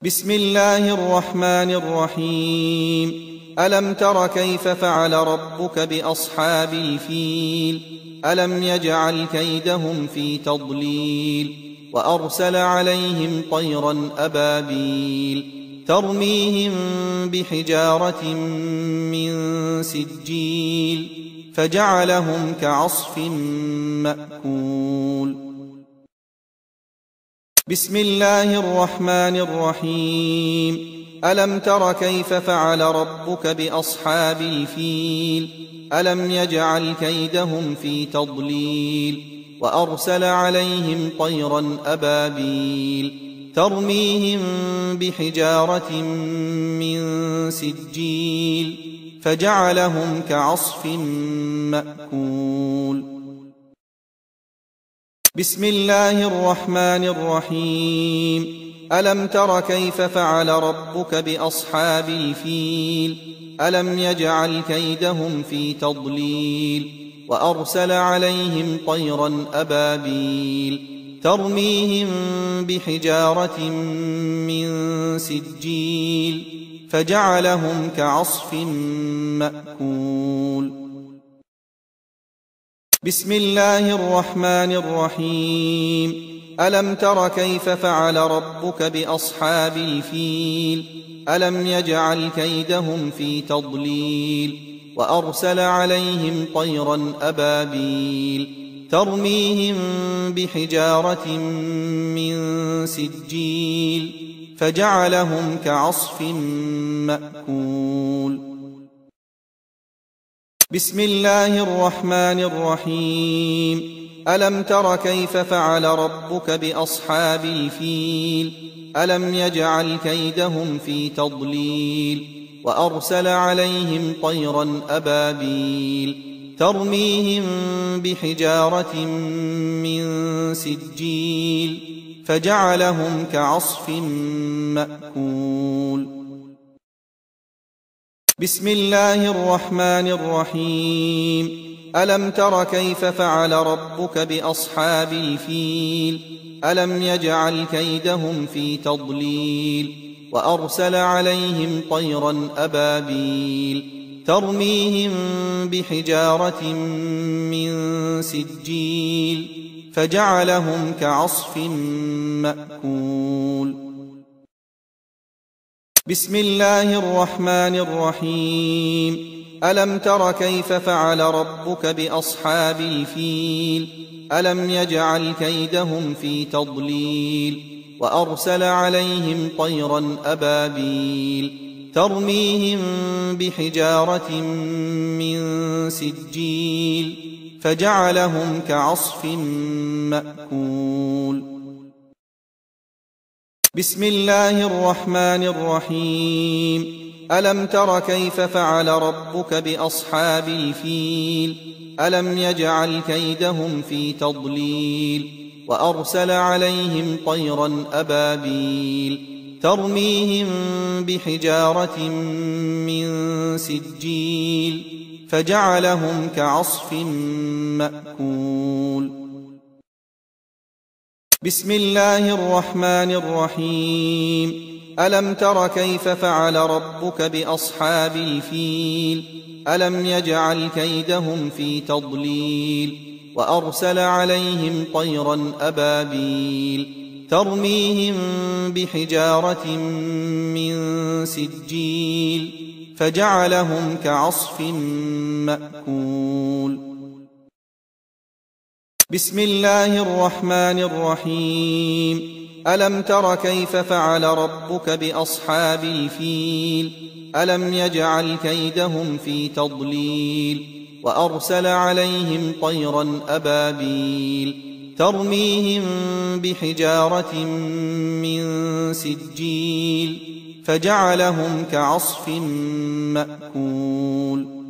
بسم الله الرحمن الرحيم. ألم تر كيف فعل ربك بأصحاب الفيل؟ ألم يجعل كيدهم في تضليل وأرسل عليهم طيرا أبابيل ترميهم بحجارة من سجيل فجعلهم كعصف مأكول. بسم الله الرحمن الرحيم. ألم تر كيف فعل ربك بأصحاب الفيل؟ ألم يجعل كيدهم في تضليل وأرسل عليهم طيرا أبابيل ترميهم بحجارة من سجيل فجعلهم كعصف مأكول. بسم الله الرحمن الرحيم. ألم تر كيف فعل ربك بأصحاب الفيل؟ ألم يجعل كيدهم في تضليل وأرسل عليهم طيرا أبابيل ترميهم بحجارة من سجيل فجعلهم كعصف مأكول. بسم الله الرحمن الرحيم. ألم تر كيف فعل ربك بأصحاب الفيل؟ ألم يجعل كيدهم في تضليل وأرسل عليهم طيرا أبابيل ترميهم بحجارة من سجيل فجعلهم كعصف مأكول. بسم الله الرحمن الرحيم. ألم تر كيف فعل ربك بأصحاب الفيل؟ ألم يجعل كيدهم في تضليل وأرسل عليهم طيرا أبابيل ترميهم بحجارة من سجيل فجعلهم كعصف مأكول. بسم الله الرحمن الرحيم. ألم تر كيف فعل ربك بأصحاب الفيل؟ ألم يجعل كيدهم في تضليل وأرسل عليهم طيرا أبابيل ترميهم بحجارة من سجيل فجعلهم كعصف مأكول. بسم الله الرحمن الرحيم. ألم تر كيف فعل ربك بأصحاب الفيل؟ ألم يجعل كيدهم في تضليل وأرسل عليهم طيرا أبابيل ترميهم بحجارة من سجيل فجعلهم كعصف مأكول. بسم الله الرحمن الرحيم. ألم تر كيف فعل ربك بأصحاب الفيل؟ ألم يجعل كيدهم في تضليل وأرسل عليهم طيرا أبابيل ترميهم بحجارة من سجيل فجعلهم كعصف مأكول. بسم الله الرحمن الرحيم. ألم تر كيف فعل ربك بأصحاب الفيل؟ ألم يجعل كيدهم في تضليل وأرسل عليهم طيرا أبابيل ترميهم بحجارة من سجيل فجعلهم كعصف مأكول. بسم الله الرحمن الرحيم. ألم تر كيف فعل ربك بأصحاب الفيل؟ ألم يجعل كيدهم في تضليل وأرسل عليهم طيرا أبابيل ترميهم بحجارة من سجيل فجعلهم كعصف مأكول.